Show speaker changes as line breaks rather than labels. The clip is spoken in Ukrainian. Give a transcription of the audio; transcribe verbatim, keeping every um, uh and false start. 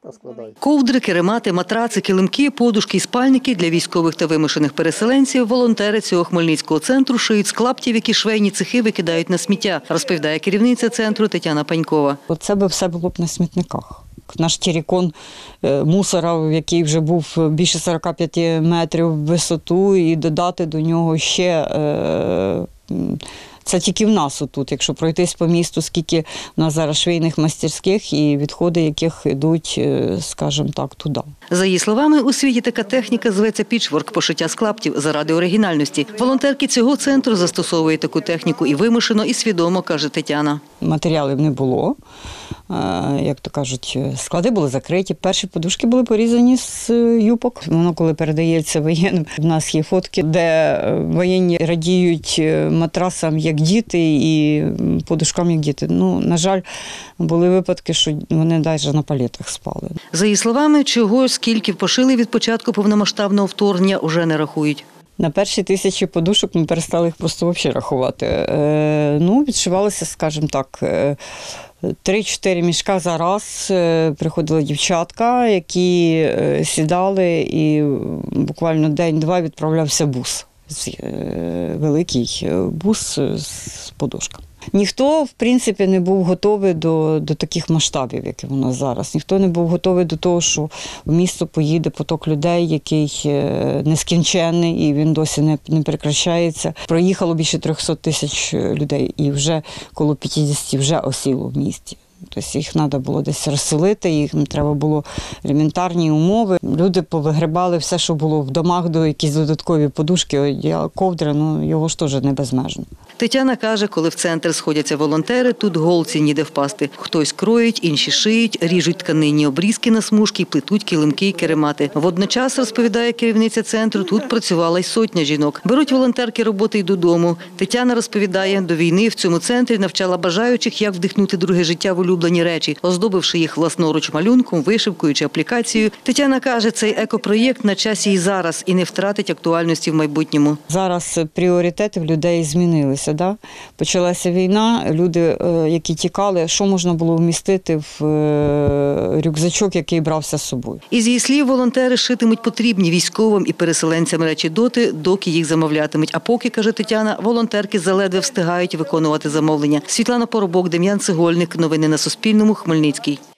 Ковдри, керемати, матраци, килимки, подушки і спальники для військових та вимушених переселенців волонтери цього Хмельницького центру шиють з клаптів, які швейні цехи викидають на сміття, розповідає керівниця центру Тетяна Панькова.
Це би все було б на смітниках. Наш терикон мусора, який вже був більше сорока п'яти метрів в висоту, і додати до нього ще, це тільки в нас отут, якщо пройтись по місту, скільки в нас зараз швейних майстерських і відходи, яких йдуть, скажімо так, туди.
За її словами, у світі така техніка зветься пічворк – пошиття з клаптів заради оригінальності. Волонтерки цього центру застосовують таку техніку і вимушено, і свідомо, каже Тетяна.
Матеріалів не було, як то кажуть, склади були закриті, перші подушки були порізані з юбок. Воно, коли передається воєнним, в нас є фотки, де воєнні радіють матрасам як діти і подушкам як діти. Ну, на жаль, були випадки, що вони навіть на палетах спали.
За її словами, чого, скільки пошили від початку повномасштабного вторгнення, уже не рахують.
На перші тисячі подушок ми перестали їх просто взагалі рахувати. Е, ну, відшивалося, скажімо так, три-чотири мішка за раз. Приходили дівчатка, які сідали, і буквально день-два відправлявся бус. Великий бус з подушками. Ніхто, в принципі, не був готовий до, до таких масштабів, які у нас зараз. Ніхто не був готовий до того, що в місто поїде поток людей, який нескінченний, і він досі не, не прекращається. Проїхало більше трьохсот тисяч людей, і вже коло п'ятдесят вже осіло в місті. Тобто їх треба було десь розселити, їм треба було елементарні умови. Люди повигрібали все, що було в домах, до якісь додаткові подушки, ковдри, ну його ж теж не безмежно.
Тетяна каже, коли в центр сходяться волонтери, тут голці ніде впасти. Хтось кроїть, інші шиють, ріжуть тканинні обрізки на смужки, плетуть килимки і керемати. Водночас, розповідає керівниця центру, тут працювала й сотня жінок. Беруть волонтерки роботи й додому. Тетяна розповідає, до війни в цьому центрі навчала бажаючих, як вдихнути друге життя в улюблені речі, оздобивши їх власноруч малюнком, вишивкою чи аплікацією. Тетяна каже, цей екопроєкт на часі і зараз, і не втратить актуальності в майбутньому.
Зараз пріоритети в людей змінилися. Да? Почалася війна, люди, які тікали, що можна було вмістити в рюкзачок, який брався з собою.
Із її слів, волонтери шитимуть потрібні військовим і переселенцям речі доти, доки їх замовлятимуть. А поки, каже Тетяна, волонтерки заледве встигають виконувати замовлення. Світлана Поробок, Дем'ян Цегольник. Новини на Суспільному. Хмельницький.